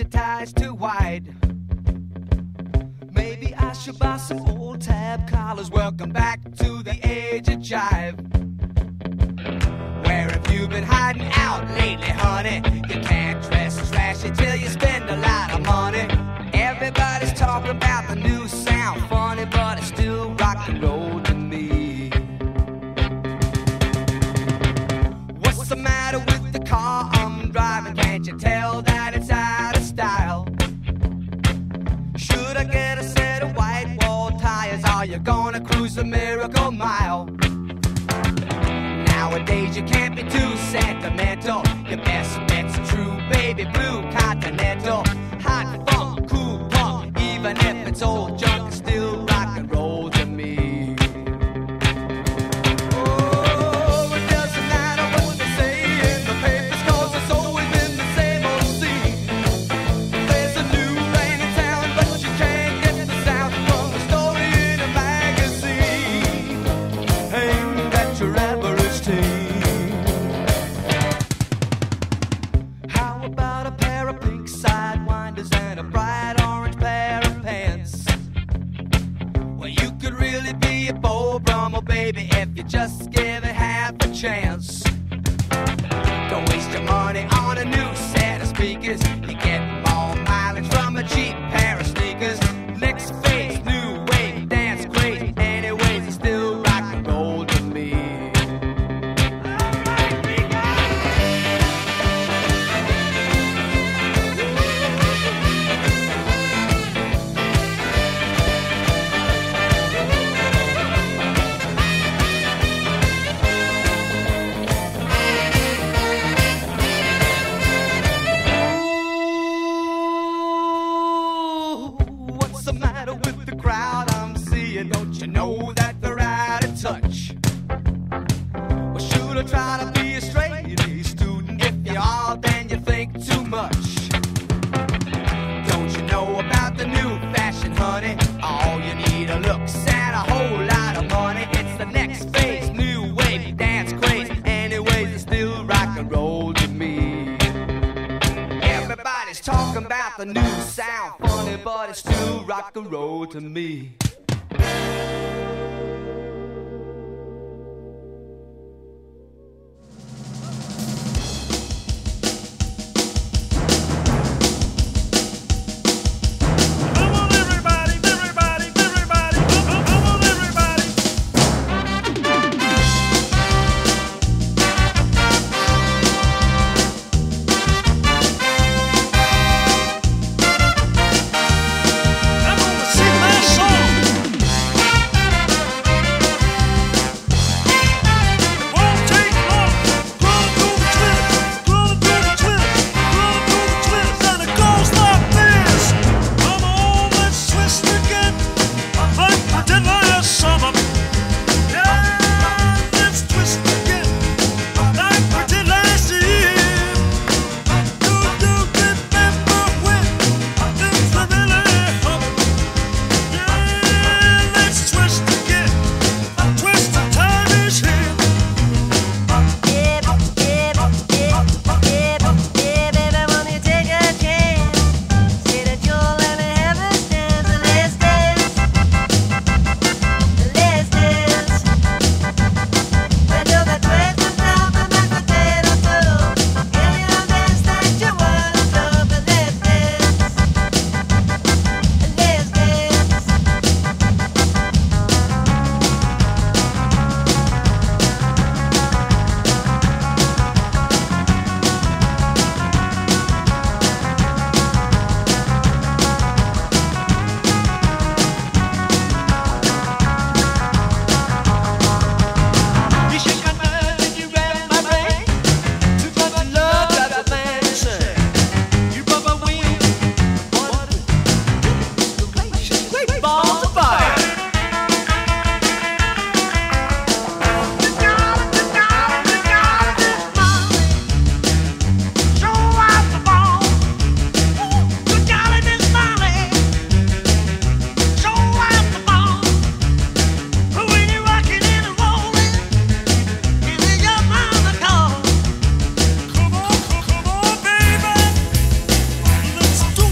your ties too wide. Maybe I should buy some old tab collars. Welcome back to the age of jive. Where have you been hiding out lately, honey? You can't dress trashy till you spend a lot of money. Everybody's talking about the new sound, funny, but it's still rock and roll to me. What's the matter with the car I'm driving? Can't you tell that it's out of style? Should I get a set of white wall tires? Are you gonna cruise the Miracle Mile? Nowadays you can't be too sentimental. Your best bet's a true baby blue Continental. Hot funk, cool punk, even if it's old junk, it's still rock and roll to me. Oh, it doesn't matter what they say in the papers, 'cause it's always been the same old scene. There's a new rain in town, but you can't get the sound from the story in a magazine aimed at your average teen. How about a pair of pink sidewinders and a bright orange pair of pants? Well, you could really be a Beau Brummel, baby, if you just give it half a chance. Don't waste your money on a new set of speakers. You get more mileage from a cheap pair of sneakers. Next phase, new wave, dance crazy. Anyways, it's still rock and roll to me. What's the matter with the crowd I'm seeing? Don't you know that they're out of touch? Well, should I try to be a straight A student? If you are, then you think too much. Don't you know about the new fashion, honey? All you need are looks and a whole lot of money. It's the next phase, new wave, dance crazy. Anyways, it's still rock and roll to me. Everybody's talking about the new sound, funny, but it's still rock and roll to me. Come on, everybody, everybody, everybody. Come on, everybody. I'm gonna sing my song. Won't take long. Gonna do the twist, gonna do the twist, gonna do the twist, and it goes like this. Come on, let's twist again, like we did last summer. Yeah, let's twist again, like we did last year. Do remember when things were really humming? Yeah, let's twist again. Twist the time is here. You shake my mind and you rattle my brain. Too much love got the man insane. You rub my wheel, what great balls of fire. Come on, baby, let's do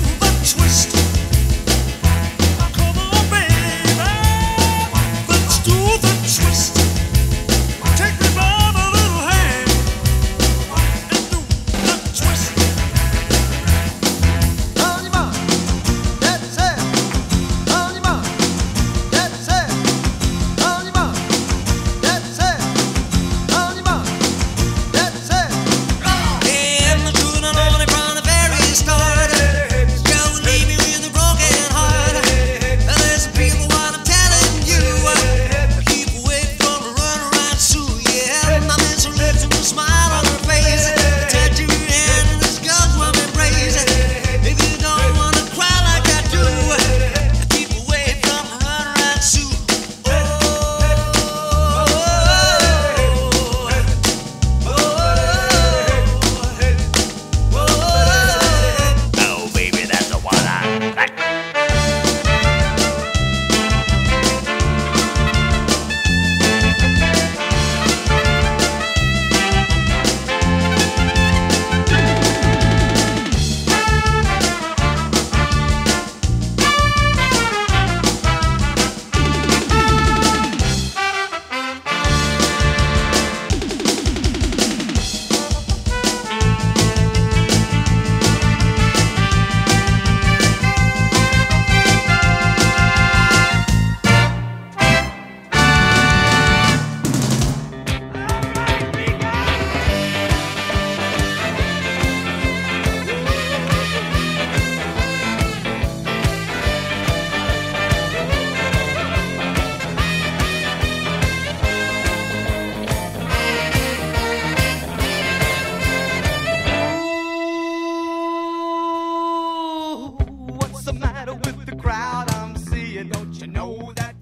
Don't you know that